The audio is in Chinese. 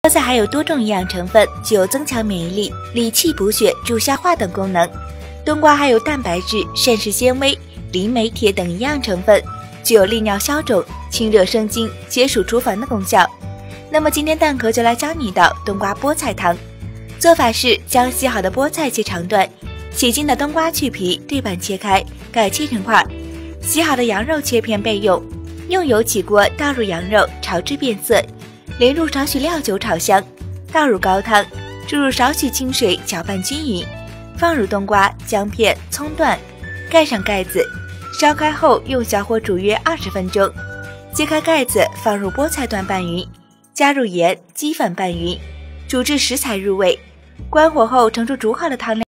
菠菜含有多种营养成分，具有增强免疫力、理气补血、助消化等功能。冬瓜含有蛋白质、膳食纤维、磷、镁、铁等营养成分，具有利尿消肿、清热生津、解暑除烦的功效。那么今天蛋壳就来教你一道冬瓜菠菜汤。做法是将洗好的菠菜切长段，洗净的冬瓜去皮，对半切开，盖切成块。洗好的羊肉切片备用。用油起锅，倒入羊肉，炒至变色，淋入少许料酒炒香，倒入高汤，注入少许清水，搅拌均匀，放入冬瓜、姜片、葱段，盖上盖子，烧开后用小火煮约20分钟。揭开盖子，放入菠菜段拌匀，加入盐、鸡粉拌匀，煮至食材入味。关火后盛出煮好的汤料。